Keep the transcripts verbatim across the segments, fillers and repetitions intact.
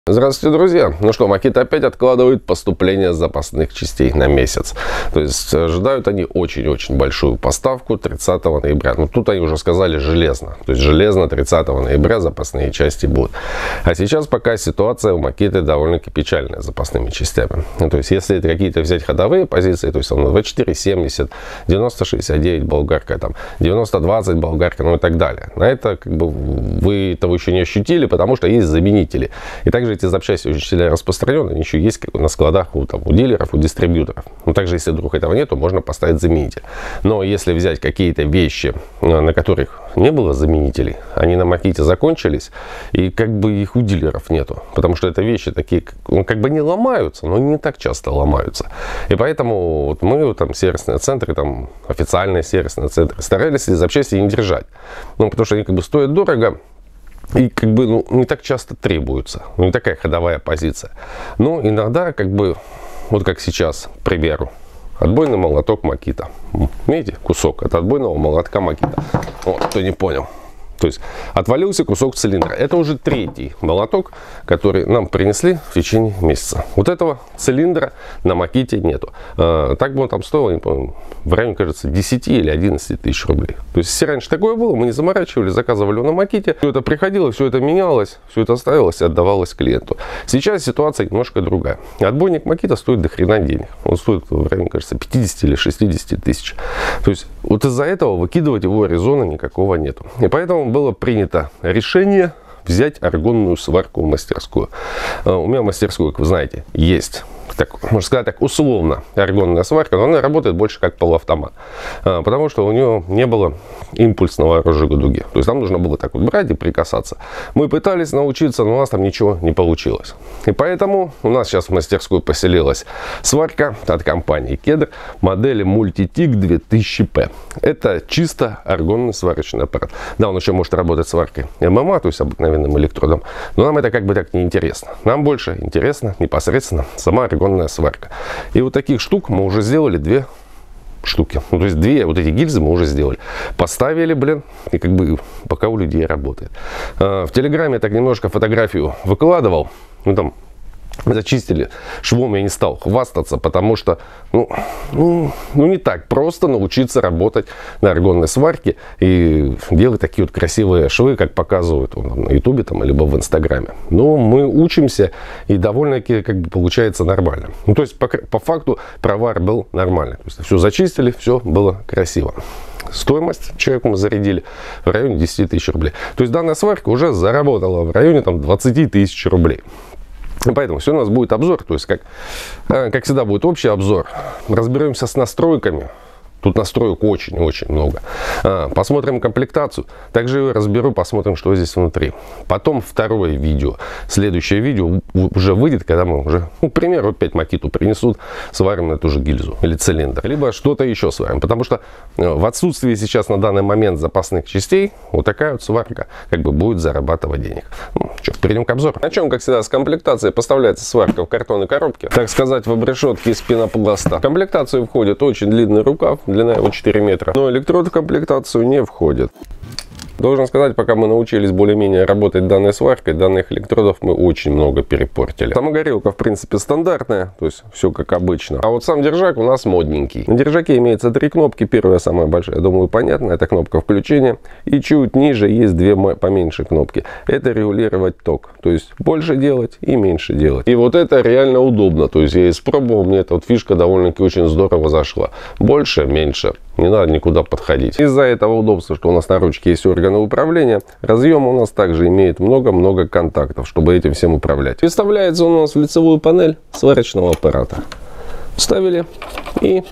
Здравствуйте, друзья! Ну что, Makita опять откладывает поступление запасных частей на месяц. То есть ожидают они очень-очень большую поставку тридцатого ноября. Но тут они уже сказали железно. То есть железно тридцатого ноября запасные части будут. А сейчас пока ситуация у Makita довольно-таки печальная с запасными частями. Ну, то есть если это какие-то взять ходовые позиции, то есть там двадцать четыре семьдесят, девяносто шестьдесят девять болгарка, там девяносто двадцать болгарка, ну и так далее. На это как бы вы этого еще не ощутили, потому что есть заменители. И также эти запчасти очень сильно распространены, они еще есть как бы на складах у, там, у дилеров, у дистрибьюторов. Но также, если вдруг этого нет, то можно поставить заменитель. Но если взять какие-то вещи, на которых не было заменителей, они на Makita закончились, и как бы их у дилеров нету. Потому что это вещи такие, ну, как бы не ломаются, но не так часто ломаются. И поэтому вот мы, там, сервисные центры, там, официальные сервисные центры, старались эти запчасти не держать. Ну, потому что они как бы стоят дорого. И как бы ну, не так часто требуется, ну, не такая ходовая позиция. Но иногда, как бы, вот как сейчас, к примеру, отбойный молоток Makita. Видите, кусок от отбойного молотка Makita. Вот, кто не понял. То есть отвалился кусок цилиндра. Это уже третий молоток, который нам принесли в течение месяца. Вот этого цилиндра на Makita нету. А, так бы он там стоил, не помню, в районе, кажется, десяти или одиннадцати тысяч рублей. То есть если раньше такое было, мы не заморачивали, заказывали на Makita. Все это приходило, все это менялось, все это ставилось и отдавалось клиенту. Сейчас ситуация немножко другая. Отбойник Makita стоит до хрена денег. Он стоит в районе, кажется, пятидесяти или шестидесяти тысяч. То есть вот из-за этого выкидывать его резона никакого нету. И поэтому было принято решение взять аргонную сварку в мастерскую. У меня в мастерской, как вы знаете, есть, так, можно сказать так, условно аргонная сварка, но она работает больше как полуавтомат, потому что у нее не было импульсного розжига дуги. То есть нам нужно было так вот брать и прикасаться. Мы пытались научиться, но у нас там ничего не получилось. И поэтому у нас сейчас в мастерской поселилась сварка от компании Кедр модели Multitec две тысячи пэ. Это чисто аргонный сварочный аппарат. Да, он еще может работать сваркой эм эм а, то есть обыкновенным электродом, но нам это как бы так не интересно. Нам больше интересно непосредственно сама аргонная сварка. И вот таких штук мы уже сделали две штуки. Ну, то есть две вот эти гильзы мы уже сделали. Поставили, блин, и как бы пока у людей работает. А, в Телеграме я так немножко фотографию выкладывал. Ну, там зачистили. Швом я не стал хвастаться, потому что ну, ну, ну не так просто научиться работать на аргонной сварке и делать такие вот красивые швы, как показывают на ютубе там, либо в инстаграме. Но мы учимся, и довольно-таки как бы получается нормально. Ну, то есть по, по факту провар был нормальный. То есть все зачистили, все было красиво. Стоимость человеку мы зарядили в районе десяти тысяч рублей. То есть данная сварка уже заработала в районе там, двадцати тысяч рублей. Поэтому все у нас будет обзор, то есть как, как всегда будет общий обзор. Разберемся с настройками. Тут настроек очень-очень много. Посмотрим комплектацию. Также ее разберу, посмотрим, что здесь внутри. Потом второе видео. Следующее видео уже выйдет, когда мы уже, ну, к примеру, опять Makita принесут, сварим на эту же гильзу или цилиндр. Либо что-то еще сварим. Потому что в отсутствии сейчас на данный момент запасных частей, вот такая вот сварка как бы будет зарабатывать денег. Ну, что, перейдем к обзору. Начнем, как всегда, с комплектации. Поставляется сварка в картонной коробке. Так сказать, в обрешетке из пенопласта. В комплектацию входит очень длинный рукав. Длина его четыре метра. Но электрод в комплектацию не входит. Должен сказать, пока мы научились более-менее работать данной сваркой, данных электродов мы очень много перепортили. Сама горелка, в принципе, стандартная, то есть все как обычно. А вот сам держак у нас модненький. На держаке имеется три кнопки. Первая, самая большая, я думаю, понятно, это кнопка включения. И чуть ниже есть две поменьше кнопки. Это регулировать ток. То есть больше делать и меньше делать. И вот это реально удобно. То есть я испробовал, мне эта вот фишка довольно-таки очень здорово зашла. Больше, меньше. Не надо никуда подходить. Из-за этого удобства, что у нас на ручке есть органы управления, разъем у нас также имеет много-много контактов, чтобы этим всем управлять. Вставляется он у нас в лицевую панель сварочного аппарата. Вставили и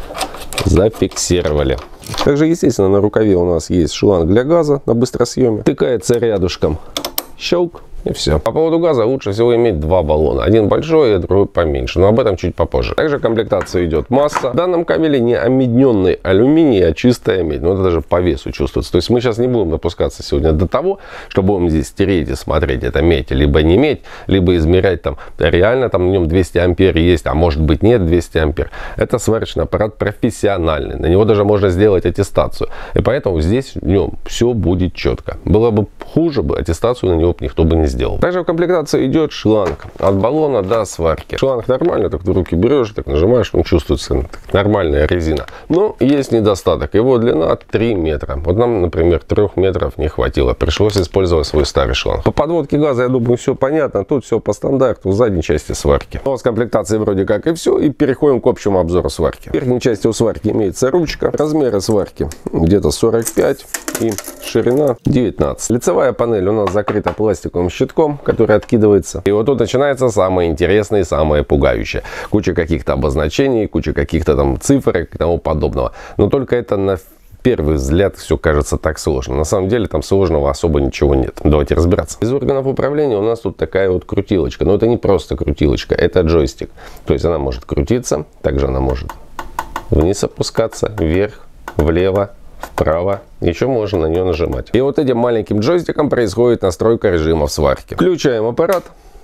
зафиксировали. Также, естественно, на рукаве у нас есть шланг для газа на быстросъеме. Тыкается рядышком. Щелк. И все. По поводу газа лучше всего иметь два баллона. Один большой, и другой поменьше. Но об этом чуть попозже. Также в комплектации идет масса. В данном кабеле не омедненный алюминий, а чистая медь. Но это даже по весу чувствуется. То есть мы сейчас не будем допускаться сегодня до того, что будем здесь стереть и смотреть, это медь либо не медь, либо измерять там реально там на нем двести ампер есть, а может быть нет двести ампер. Это сварочный аппарат профессиональный. На него даже можно сделать аттестацию. И поэтому здесь в нем все будет четко. Было бы хуже, бы аттестацию на него никто бы не сделал. сделал. Также в комплектации идет шланг от баллона до сварки. Шланг нормально, так в руки берешь, так нажимаешь, он чувствуется, так, нормальная резина. Но есть недостаток. Его длина три метра. Вот нам, например, трех метров не хватило. Пришлось использовать свой старый шланг. По подводке газа, я думаю, все понятно. Тут все по стандарту в задней части сварки. Но с комплектацией вроде как и все. И переходим к общему обзору сварки. В верхней части у сварки имеется ручка. Размеры сварки где-то сорок пять и ширина девятнадцать. Лицевая панель у нас закрыта пластиковым щитком, который откидывается. И вот тут начинается самое интересное и самое пугающее. Куча каких-то обозначений, куча каких-то там цифр и тому подобного. Но только это на первый взгляд все кажется так сложно. На самом деле там сложного особо ничего нет. Давайте разбираться. Из органов управления у нас тут такая вот крутилочка. Но это не просто крутилочка, это джойстик. То есть она может крутиться, также она может вниз опускаться, вверх, влево, вправо. Еще можно на нее нажимать. И вот этим маленьким джойстиком происходит настройка режимов сварки. Включаем аппарат.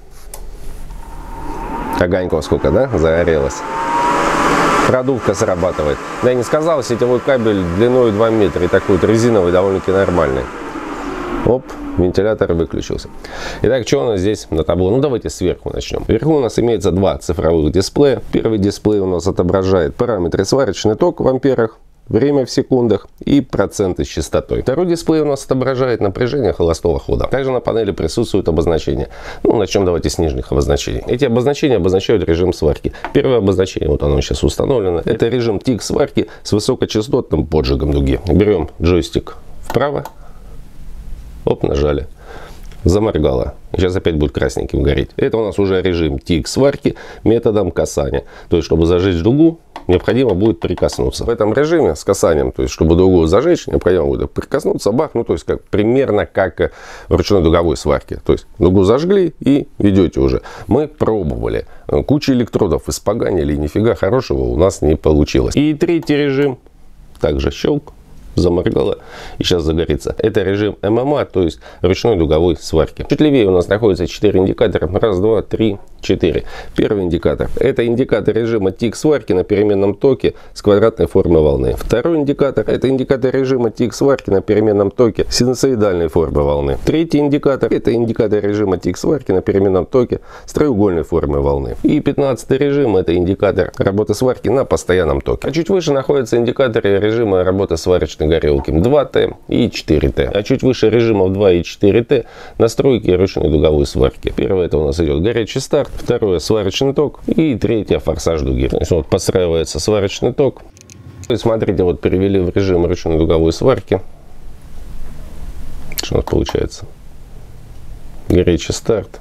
Огоньков сколько, да? Загорелось. Продувка срабатывает. Да, я не сказал, сетевой кабель длиной два метра и такой вот резиновый, довольно-таки нормальный. Оп, вентилятор выключился. Итак, что у нас здесь на табло? Ну, давайте сверху начнем. Вверху у нас имеется два цифровых дисплея. Первый дисплей у нас отображает параметры сварочный ток в амперах, время в секундах и проценты с частотой. Второй дисплей у нас отображает напряжение холостого хода. Также на панели присутствуют обозначения. Ну, начнем давайте с нижних обозначений. Эти обозначения обозначают режим сварки. Первое обозначение, вот оно сейчас установлено, это режим тик сварки с высокочастотным поджигом дуги. Берем джойстик вправо, оп, нажали. Заморгало. Сейчас опять будет красненьким гореть. Это у нас уже режим тик сварки методом касания. То есть, чтобы зажечь дугу, необходимо будет прикоснуться. В этом режиме с касанием, то есть, чтобы дугу зажечь, необходимо будет прикоснуться, бах, ну, то есть, как, примерно как в ручной дуговой сварке. То есть, дугу зажгли и ведете уже. Мы пробовали. Куча электродов испоганили, и нифига хорошего у нас не получилось. И третий режим. Также щелк. Заморгало и сейчас загорится. Это режим эм эм а, то есть ручной дуговой сварки. Чуть левее у нас находится четыре индикатора. Раз, два, три, четыре. Первый индикатор. Это индикатор режима тик сварки на переменном токе с квадратной формой волны. Второй индикатор. Это индикатор режима тик сварки на переменном токе с синусоидальной формой волны. Третий индикатор. Это индикатор режима тик сварки на переменном токе с треугольной формой волны. И пятнадцатый режим. Это индикатор работы сварки на постоянном токе. А чуть выше находятся индикаторы режима работы сварочной горелки два тэ и четыре тэ. А чуть выше режимов два и четыре тэ настройки ручной дуговой сварки. Первое это у нас идет горячий старт, второе сварочный ток и третье форсаж дуги. То есть вот подстраивается сварочный ток. То есть смотрите, вот перевели в режим ручной дуговой сварки. Что у нас получается? Горячий старт,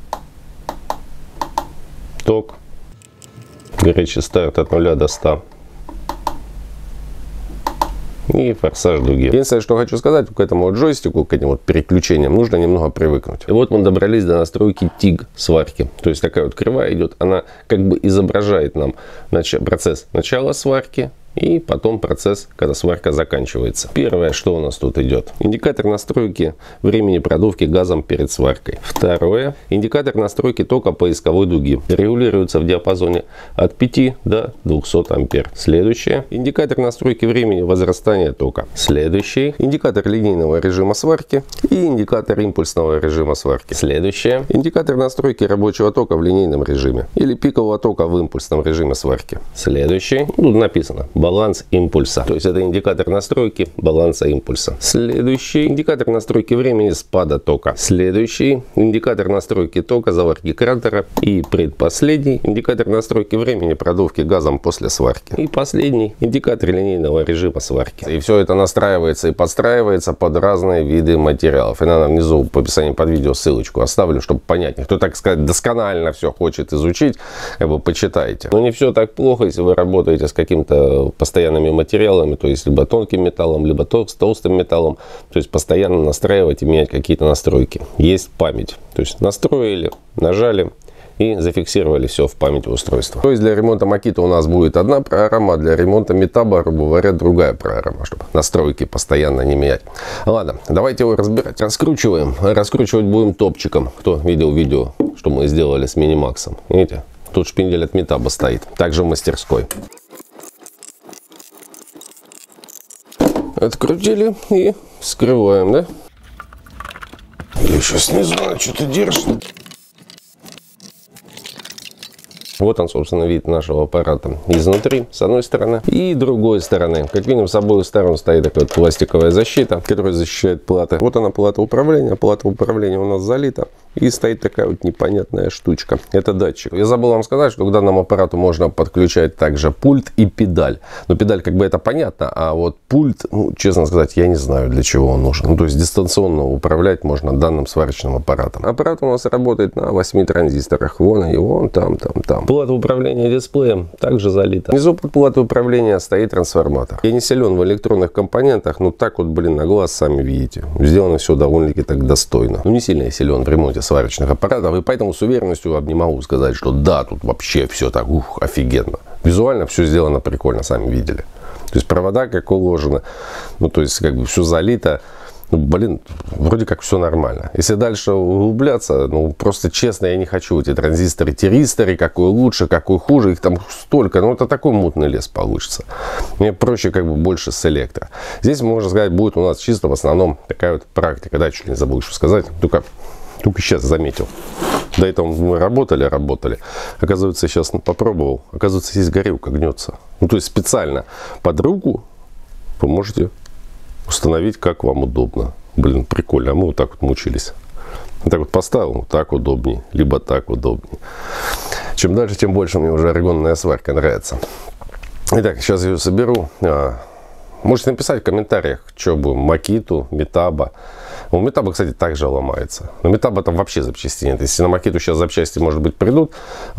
ток, горячий старт от нуля до ста. И форсаж дуги. Единственное, что хочу сказать, к этому вот джойстику, к этим вот переключениям нужно немного привыкнуть. И вот мы добрались до настройки тиг сварки. То есть такая вот кривая идет, она как бы изображает нам процесс начала сварки и потом процесс, когда сварка заканчивается. Первое, что у нас тут идет. Индикатор настройки времени продувки газом перед сваркой. Второе. Индикатор настройки тока поисковой дуги. Регулируется в диапазоне от пяти до двухсот ампер. Следующее. Индикатор настройки времени возрастания тока. Следующий. Индикатор линейного режима сварки и индикатор импульсного режима сварки. Следующее. Индикатор настройки рабочего тока в линейном режиме или пикового тока в импульсном режиме сварки. Следующий. Тут написано баланс импульса. То есть это индикатор настройки баланса импульса. Следующий индикатор настройки времени спада тока. Следующий индикатор настройки тока заварки кратера. И предпоследний индикатор настройки времени продувки газом после сварки. И последний индикатор линейного режима сварки. И все это настраивается и подстраивается под разные виды материалов. И надо внизу в описании под видео ссылочку оставлю, чтобы понять. Кто, так сказать, досконально все хочет изучить, как бы почитайте. Но не все так плохо, если вы работаете с каким-то постоянными материалами, то есть либо тонким металлом, либо с толстым металлом, то есть постоянно настраивать и менять какие-то настройки. Есть память, то есть настроили, нажали и зафиксировали все в памяти устройства. То есть для ремонта Makita у нас будет одна программа, для ремонта Metabo, грубо говоря, другая программа, чтобы настройки постоянно не менять. Ладно, давайте его разбирать. Раскручиваем. Раскручивать будем топчиком. Кто видел видео, что мы сделали с Minimax. Видите, тут шпиндель от Metabo стоит, также в мастерской. Открутили и скрываем, да? еще снизу что-то держит. Вот он, собственно, вид нашего аппарата изнутри, с одной стороны, и другой стороны. Как видим, с обоих сторон стоит такая вот пластиковая защита, которая защищает платы. Вот она, плата управления. Плата управления у нас залита. И стоит такая вот непонятная штучка. Это датчик. Я забыл вам сказать, что к данному аппарату можно подключать также пульт и педаль. Но педаль, как бы, это понятно, а вот пульт, ну, честно сказать, я не знаю, для чего он нужен. Ну, то есть дистанционно управлять можно данным сварочным аппаратом. Аппарат у нас работает на восьми транзисторах. Вон и вон, там, там, там. Плата управления дисплеем также залита. Внизу под платой управления стоит трансформатор. Я не силен в электронных компонентах, но так вот, блин, на глаз сами видите. Сделано все довольно-таки так достойно. Ну, не сильно я силен в ремонте сварочных аппаратов, и поэтому с уверенностью не могу сказать, что да, тут вообще все так, ух, офигенно. Визуально все сделано прикольно, сами видели. То есть провода как уложено, ну, то есть как бы все залито. Ну, блин, вроде как все нормально. Если дальше углубляться, ну, просто честно, я не хочу эти транзисторы, тиристоры, какой лучше, какой хуже, их там столько. Ну, это такой мутный лес получится. Мне проще как бы больше с электро. Здесь, можно сказать, будет у нас чисто в основном такая вот практика. Да, чуть не забыл что сказать. Только, только сейчас заметил. До этого мы работали, работали. Оказывается, сейчас попробовал. Оказывается, здесь горелка гнется. Ну, то есть специально под руку вы можете установить, как вам удобно. Блин, прикольно. А мы вот так вот мучились. Вот так вот поставил, вот так удобнее. Либо так удобнее. Чем дальше, тем больше мне уже аргонная сварка нравится. Итак, сейчас я ее соберу. Можете написать в комментариях, что будем. Макиту, Метаба. У Метаба, кстати, также ломается. На Метаба там вообще запчастей нет. Если на Макиту сейчас запчасти, может быть, придут,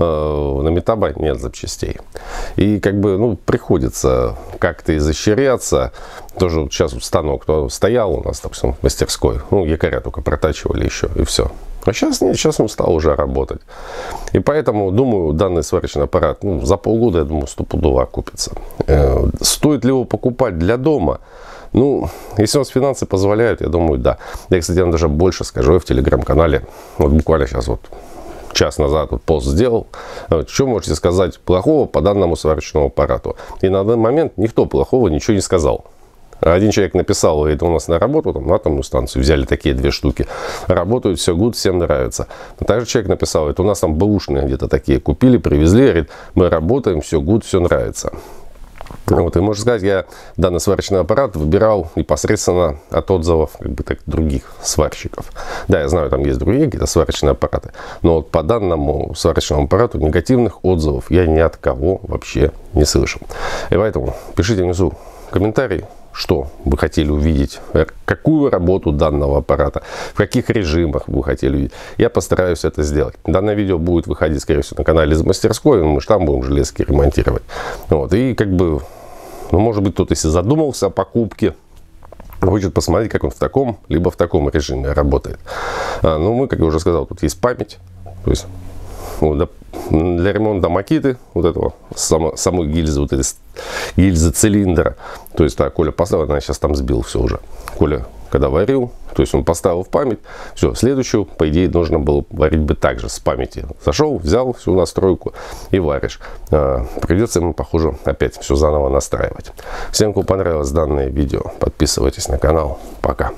на Метаба нет запчастей. И как бы, ну, приходится как-то изощряться. Тоже вот сейчас вот станок, кто стоял у нас, допустим, в мастерской, ну, якоря только протачивали еще, и все. А сейчас нет, сейчас он стал уже работать. И поэтому, думаю, данный сварочный аппарат, ну, за полгода, я думаю, стопудово окупится. Э, стоит ли его покупать для дома? Ну, если у вас финансы позволяют, я думаю, да. Я, кстати, вам даже больше скажу в телеграм-канале. Вот буквально сейчас вот час назад вот пост сделал. Вот, что можете сказать плохого по данному сварочному аппарату? И на данный момент никто плохого ничего не сказал. Один человек написал, говорит, у нас на работу, там, на атомную станцию взяли такие две штуки. Работают, все гуд, всем нравится. Но также человек написал, говорит, у нас там бэушные где-то такие купили, привезли, говорит, мы работаем, все гуд, все нравится. Вот, и можно сказать, я данный сварочный аппарат выбирал непосредственно от отзывов как бы, так, других сварщиков. Да, я знаю, там есть другие какие-то сварочные аппараты, но вот по данному сварочному аппарату негативных отзывов я ни от кого вообще не слышал. И поэтому пишите внизу комментарий, что вы хотели увидеть, какую работу данного аппарата, в каких режимах вы хотели увидеть. Я постараюсь это сделать. Данное видео будет выходить, скорее всего, на канале из мастерской, мы же там будем железки ремонтировать. Вот. И как бы, ну, может быть, кто-то, если задумался о покупке, хочет посмотреть, как он в таком, либо в таком режиме работает. А, ну, мы, как я уже сказал, тут есть память, то есть ну, для ремонта Макиты, вот этого, само, самой гильзы, вот этой гильзы цилиндра. То есть, так, Коля поставил, она сейчас там сбил все уже. Коля, когда варил, то есть он поставил в память, все, следующую, по идее, нужно было варить бы также с памяти. Зашел, взял всю настройку и варишь. А, придется ему, похоже, опять все заново настраивать. Всем, кому понравилось данное видео, подписывайтесь на канал. Пока.